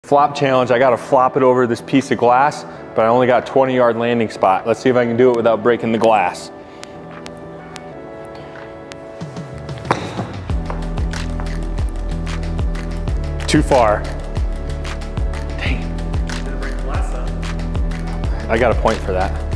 Flop challenge, I gotta flop it over this piece of glass, but I only got 20-yard landing spot. Let's see if I can do it without breaking the glass. Too far. Dang. Didn't break the glass up. I got a point for that.